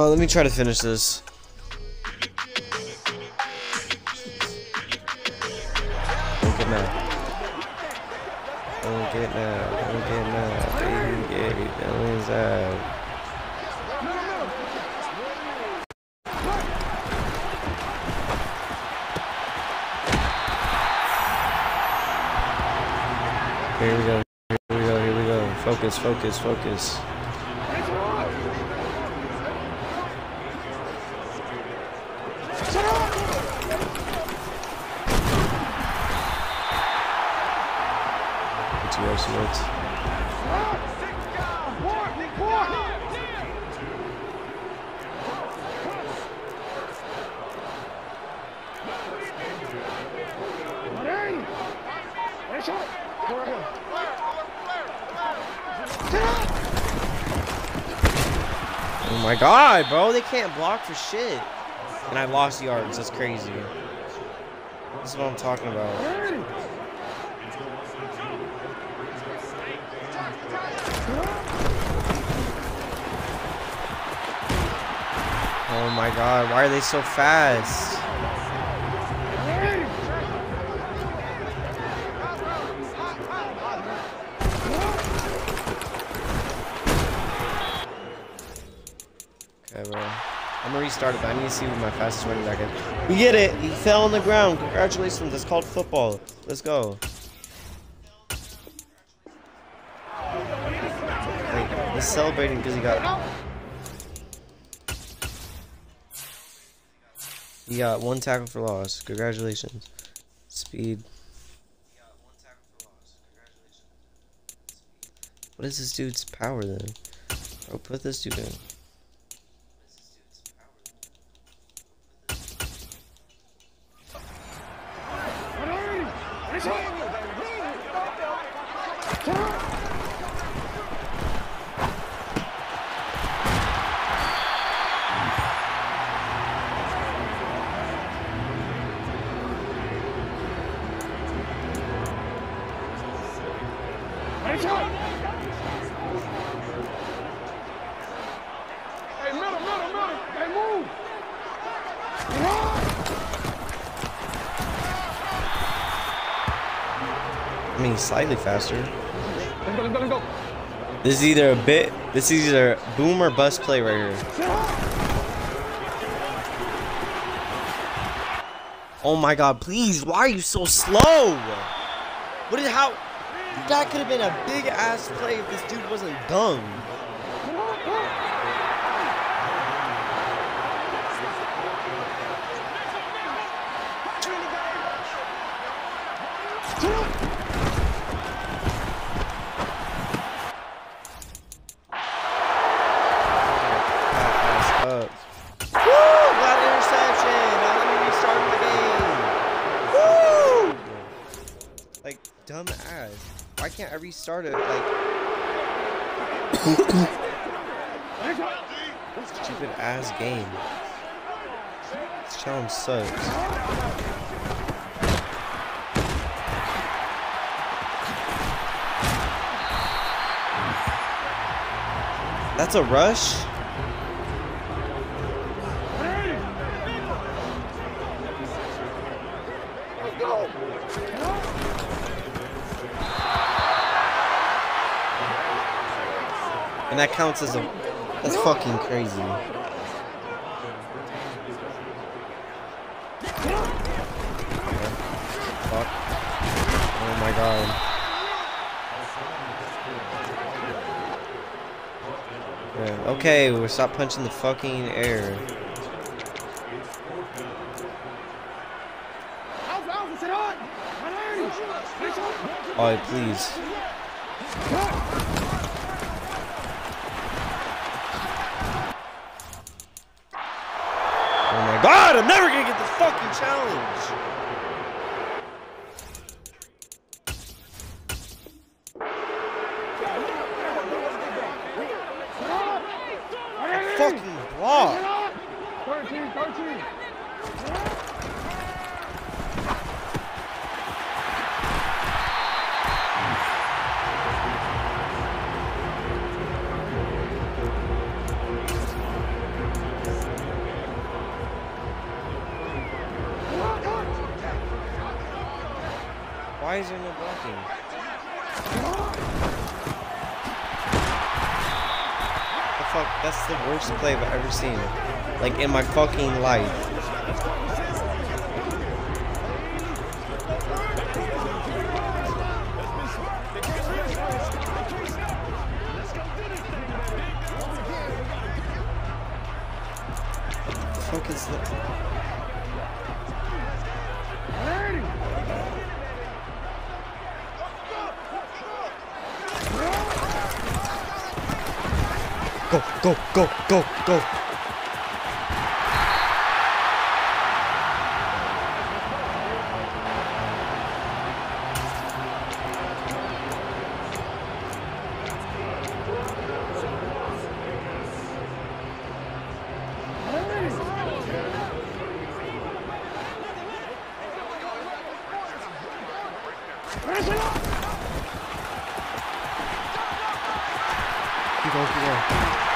Let me try to finish this. Don't get mad. Don't get mad. Don't get mad. Baby, get it. That wins out. Here we go. Here we go. Here we go. Focus, focus, focus. Oh my god, bro, they can't block for shit. And I lost yards, that's crazy. This is what I'm talking about. Oh my god, why are they so fast? Okay, bro. I'm gonna restart it, but I need to see what my fastest running back is. We get it! He fell on the ground. Congratulations, it's called football. Let's go. Wait, he's celebrating because he got... He got 1 tackle for loss. Congratulations. Speed. What is this dude's power then? Bro, put this dude in. I mean, slightly faster. This is either this is either boom or bust play right here. Oh my god, please, why are you so slow? How? That could have been a big ass play if this dude wasn't dumb. Dumb ass. Why can't I restart it? Like, stupid ass game. This challenge sucks. That's a rush? And that counts as a... That's fucking crazy. Fuck. Oh my god. Yeah. Okay, we'll stop punching the fucking air. Oh, please. Oh my god, I'm never gonna get this fucking challenge! Fucking block! 13. Why is there no blocking? The fuck? That's the worst play I've ever seen. Like, in my fucking life. What the fuck is that? Go, go, go, go, go. Keep going, keep going.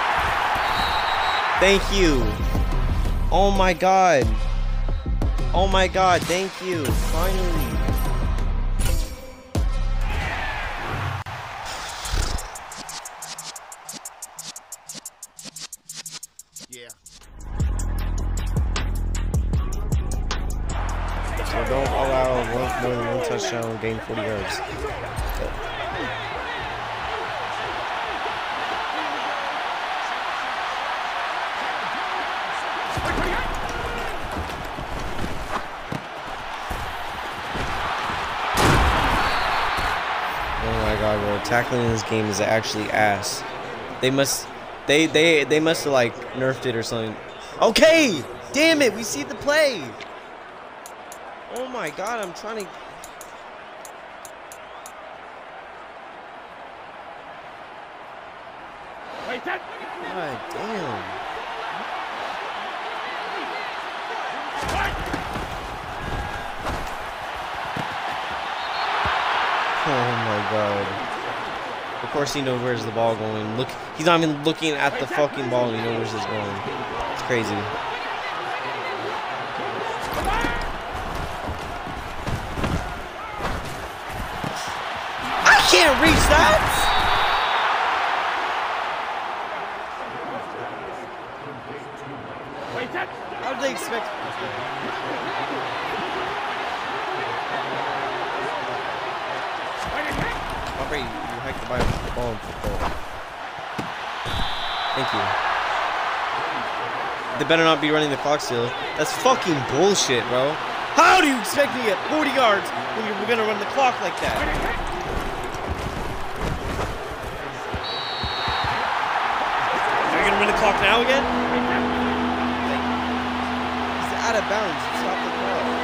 Thank you. Oh my god. Oh my god, thank you. Finally. Yeah. So don't allow more than one touchdown and gain 40 yards. Oh my god, bro. Tackling in this game is actually ass. They must have like nerfed it or something. Okay! Damn it, we see the play! Oh my god, I'm trying to... God damn. Oh my god. Of course he knows where's the ball going. Look, he's not even looking at the fucking ball and he knows where's it's going. It's crazy. I can't reach that! How did they expect... You hike the ball in football. Thank you. They better not be running the clock still. That's fucking bullshit, bro. How do you expect me to get 40 yards when you're gonna run the clock like that? Are you gonna run the clock now again? He's out of bounds. Stop the clock.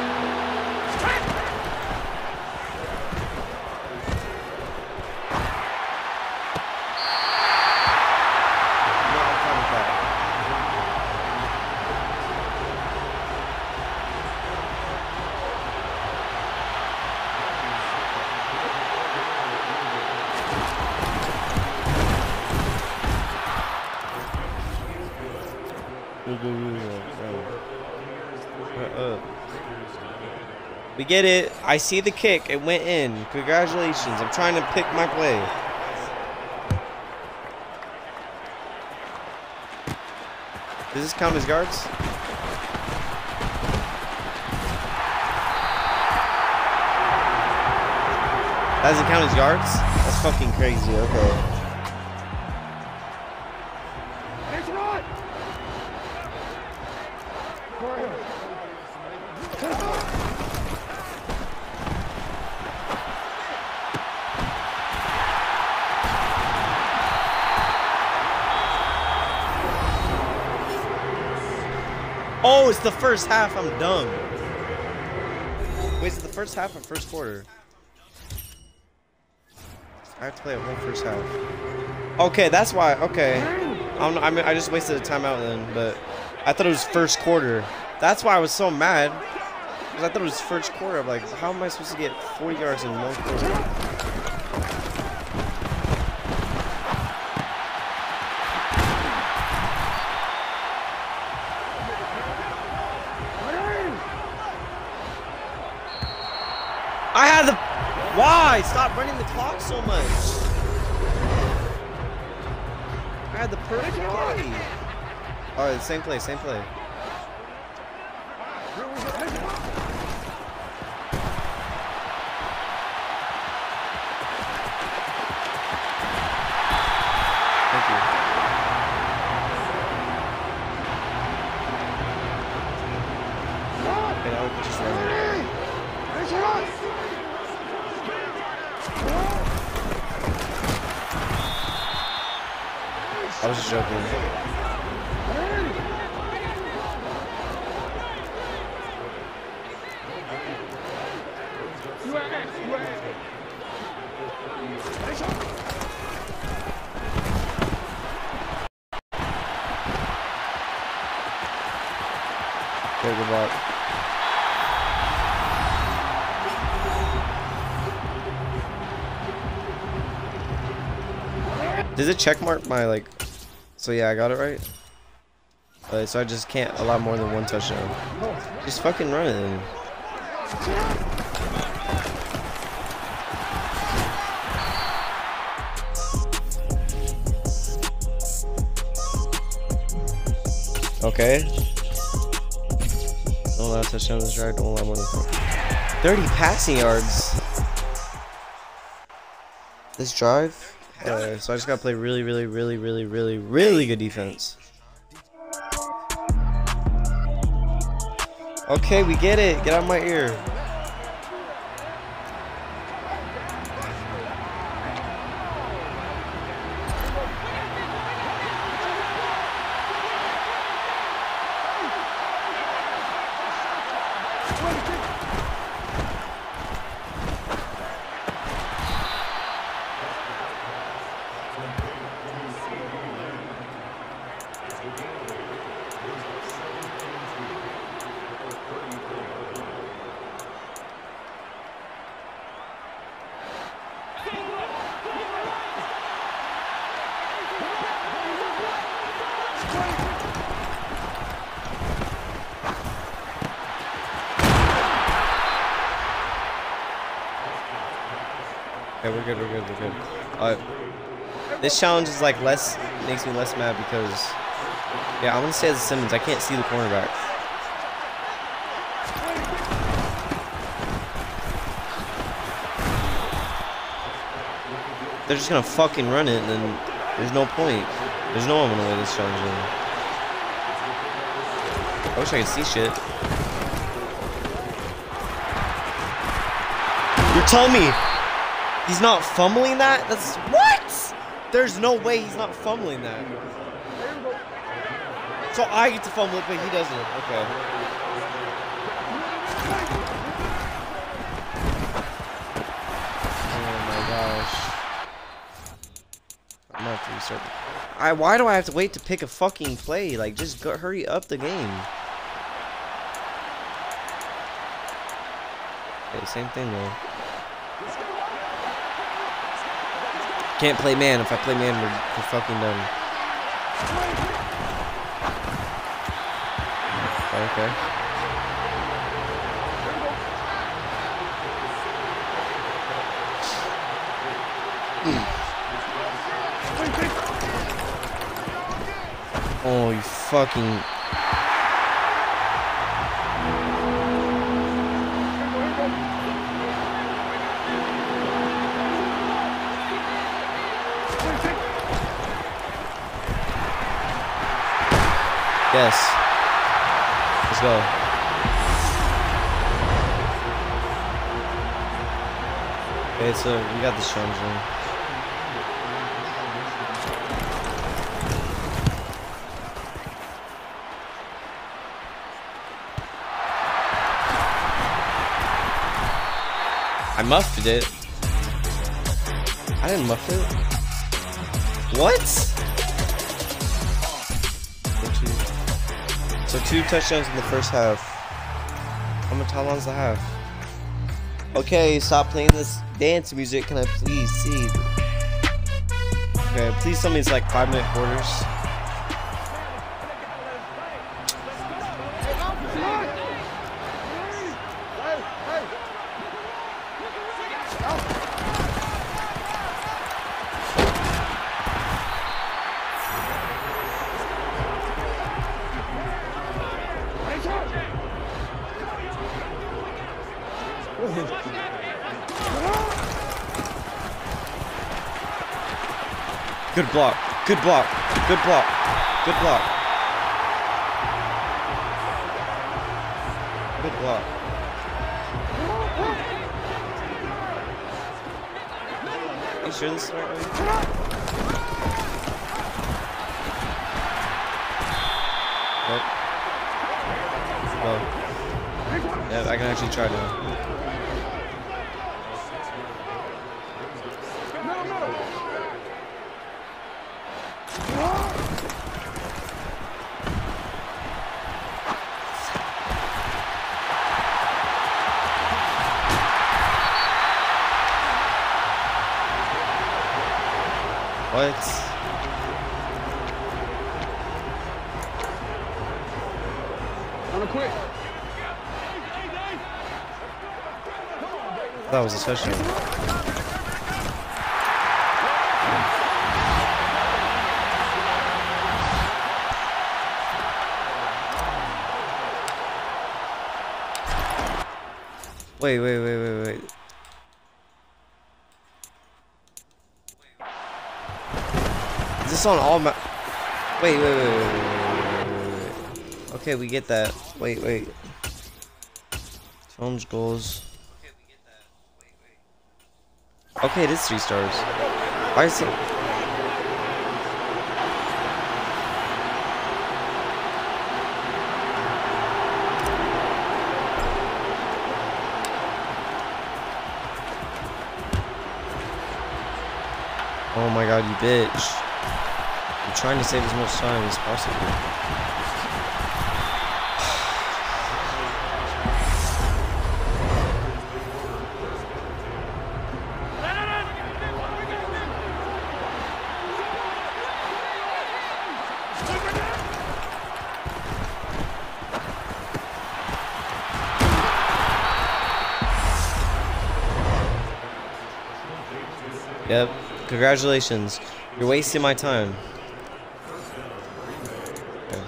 We get it. I see the kick. It went in. Congratulations. I'm trying to pick my play. Does this count as yards? That doesn't count as yards? That's fucking crazy. Okay. Oh, it's the first half. I'm dumb. Wait, is it the first half or first quarter? I have to play a whole first half. Okay, that's why. Okay. I mean, I just wasted a timeout then, but I thought it was first quarter. That's why I was so mad. Because I thought it was first quarter. I'm like, how am I supposed to get 40 yards in one quarter? I had the... Why? Stop running the clock so much. I had the perfect play. Alright, same play, same play. Thank you. Okay, now we can just run it. I was just joking. Okay, good luck. Does it check mark my like? So yeah, I got it right. So I just can't allow more than one touchdown. Just fucking run it then. Okay. Don't allow a touchdown this drive. Don't allow more than 30 passing yards. This drive. So I just gotta play really good defense. Okay, we get it. Get out of my ear. Okay, we're good. This challenge is like makes me less mad because, yeah, I'm gonna stay as a Simmons. I can't see the cornerback. They're just gonna fucking run it, and then there's no point. There's no one gonna win this challenge. I wish I could see shit. You're telling me he's not fumbling that? That's what? There's no way he's not fumbling that. So I get to fumble it, but he doesn't. Okay. Oh my gosh. I'm gonna have to restart. Why do I have to wait to pick a fucking play? Like, just hurry up the game. Okay, same thing though. Can't play man. If I play man, we're fucking done. Okay. Oh, you fucking... Yes. Let's go. Okay, so we got this challenge in. I muffed it. I didn't muff it. What? So 2 touchdowns in the first half. How long's the half? Okay, stop playing this dance music. Can I please see? Okay, please tell me it's like 5-minute quarters. Good block. Good block. Good block. Good block. Good block. You sure this is the right way? Nope. Oh. Yeah, I can actually try now. What? On a quick. That was a touchdown. Wait. Is this on all my... Wait. Okay, we get that. Wait. Challenge goals. Okay, it is 3 stars. Why is it... Oh my god, you bitch. I'm trying to save as much time as possible. Yep. Congratulations. You're wasting my time. Okay.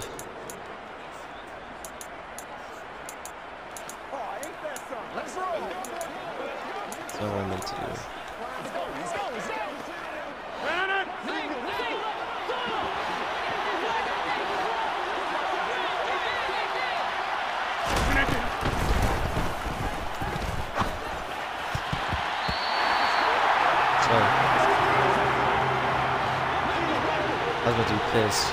That's not what I meant to do. I was about to be pissed.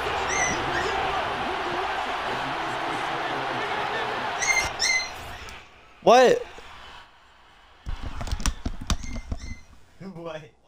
What? What?